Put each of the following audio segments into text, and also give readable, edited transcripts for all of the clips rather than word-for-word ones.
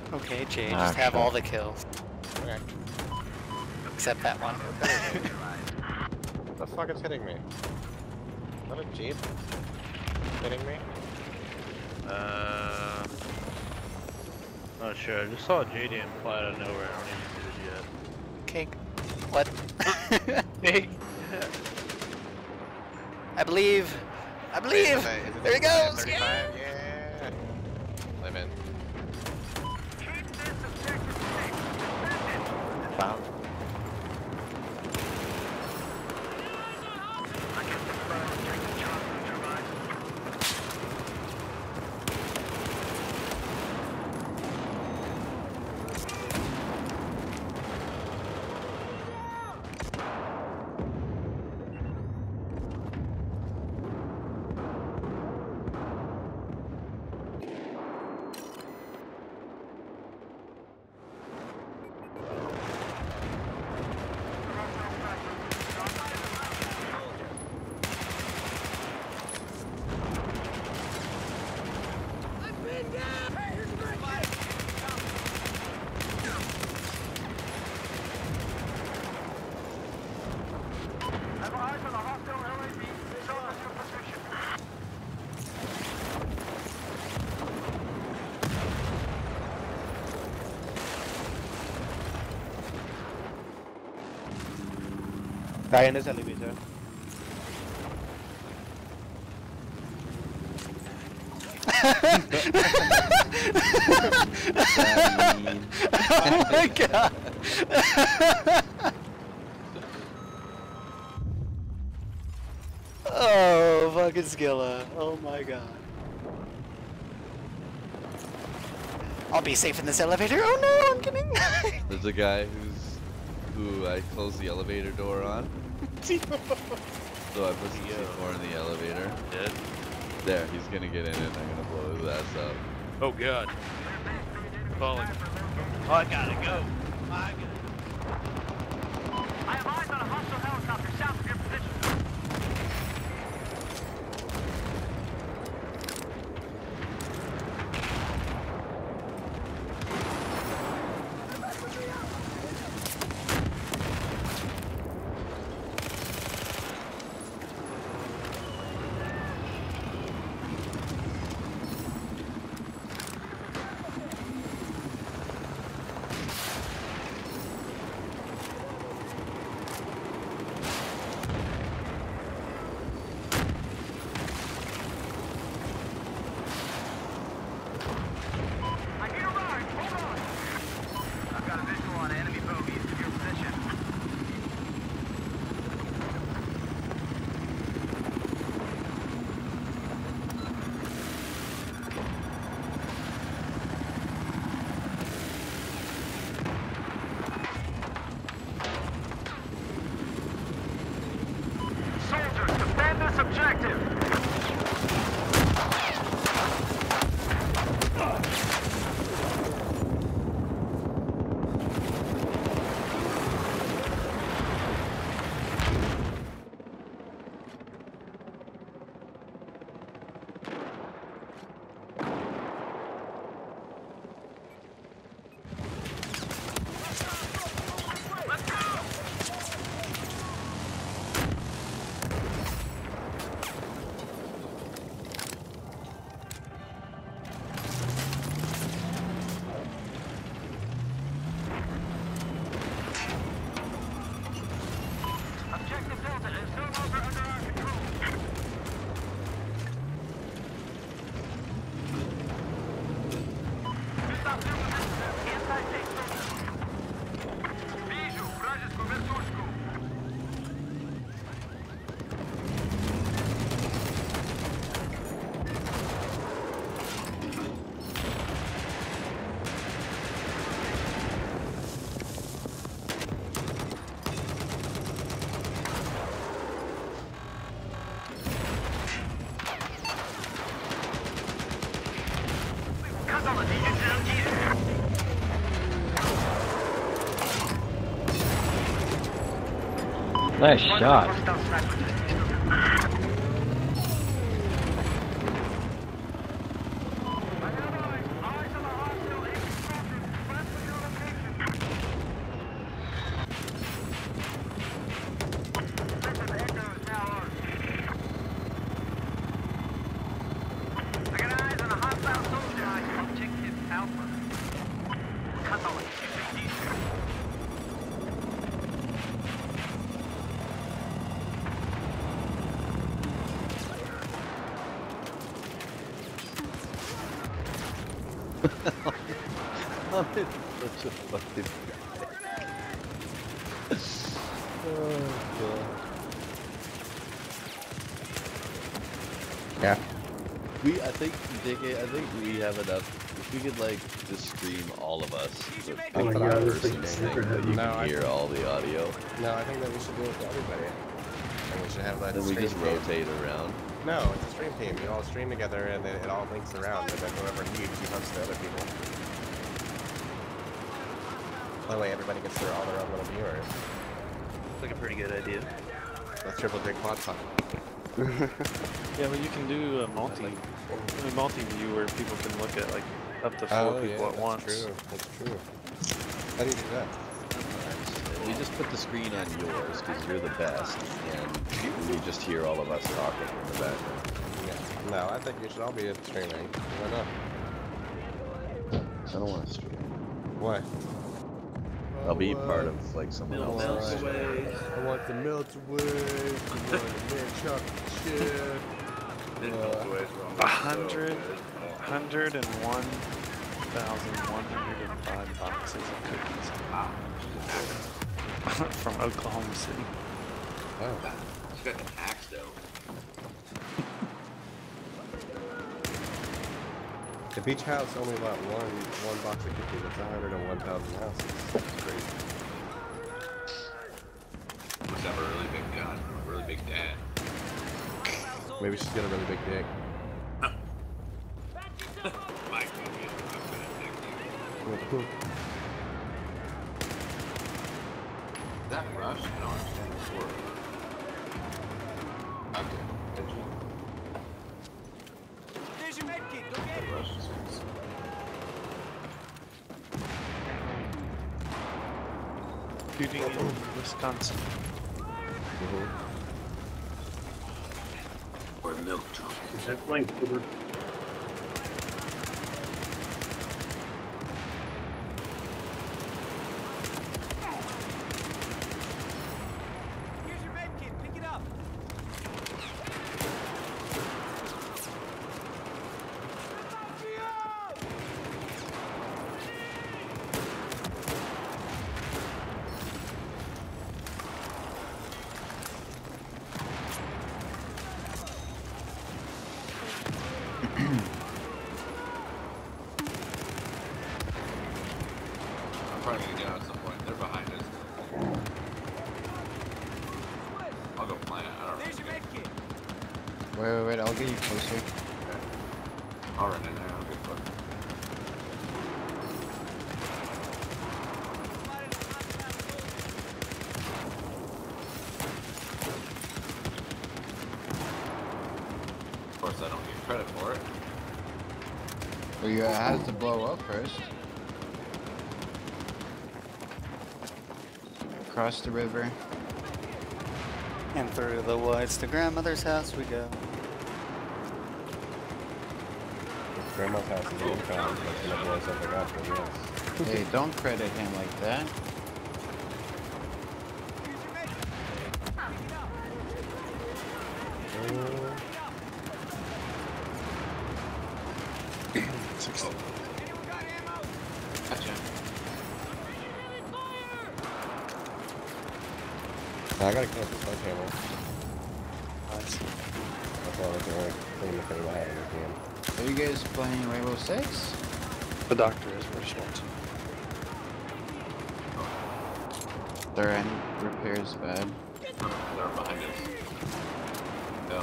Okay, Jay, Ah, just have sure. all the kills. Okay. Except that one. The fuck is hitting me? Is that a Jeep? Hitting me? Not sure. I just saw JD fly out of nowhere. I don't even see it Cake. What? yet. I believe. I believe. There he goes. Yeah. Yeah. Living. Found. Guy in this elevator. Oh my god. Oh, fucking Skilla. Oh my god. I'll be safe in this elevator. Oh no, I'm kidding. There's a guy who I closed the elevator door on. So I put some C4 in the elevator. Dead. There, he's gonna get in and I'm gonna blow his ass up. Oh god. Falling. Oh, I gotta go. I have eyes on a hostile helicopter south of your position. Nice shot. I'm such a fucking oh god. Yeah. I think, JK, I think we have enough. If we could like just stream all of us, the Oh my big God, person this thing, that you No, can I hear think- all the audio. No, I think that we should do it for everybody. And we should have that Then we stream just team. rotate around. No, it's a stream team. You all stream together and then it all links around and then whoever leaves, you host the other people. That way everybody gets all their own little viewers. Like a pretty good idea. That's triple J quad talk. Yeah, but you can do a multi-view where people can look at like up to 4 people at once. True. That's true. How do you do that? We just put the screen on yours because you're the best, and we just hear all of us talking in the background. Yeah. No, I think you should all be streaming. Why not? I don't want to stream. Why? I'll be part of like someone else's. I want the melt away. I want the man chocolate chip. 101,105 boxes of cookies from Oklahoma City. Wow. She's got the tax though. If each house only allowed one box of cookies, that's 101,000 houses. That's crazy. Must have a really big gun, a really big dad. Maybe she's got a really big dick. Mike, I'm gonna pick you. Is that rush? I don't understand this word. Okay, did you? There's your med kit. Go get That it. rush is Shooting in Wisconsin. or milk junk. Here's your med kit. Pick it up. I'm probably gonna get out at some point. They're behind us. I'll go plant. I don't There's your know. med kit. Wait, I'll get you closer. I'll run in there. I'll get fucked. Of course, I don't get credit for it. Well, you have to blow up first. Across the river. And through the woods to grandmother's house we go. Grandma's house is in town. That's gonna blow something up, but yes. Hey, don't credit him like that. Here's your med kit. Pick it up. Anyone got ammo? Gotcha. I gotta kill this sledgehammer. That's all I can really clean the thing I have in this game. Are you guys playing Rainbow Six? The doctor is first one. Their end repairs bad. They're behind us. No.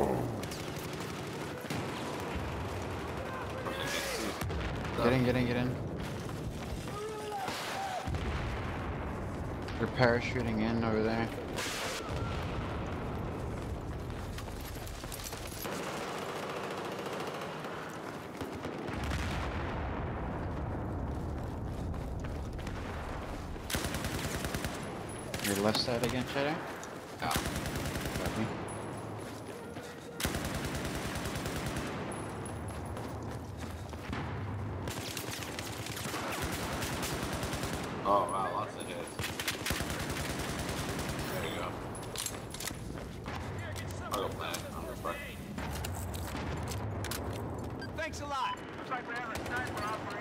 Get in. They're parachuting in over there. Your left side again, Cheddar? Ow. Copy. Oh wow, lots of hits. There you go. I'll go plant. I'll refresh. Thanks a lot. Looks like we have a sniper operator.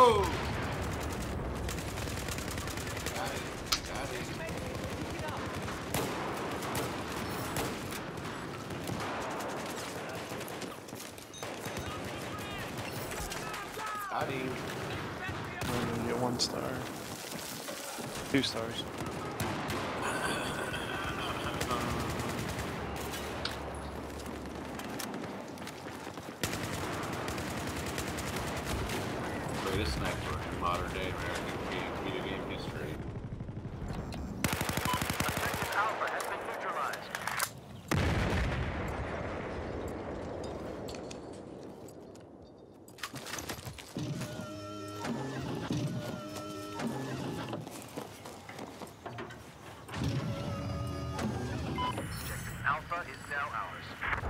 Oh! Got it. Got it. Got him. You get 1 star. 2 stars. Greatest sniper in modern day American video game history. Objective Alpha has been neutralized. Alpha is now ours.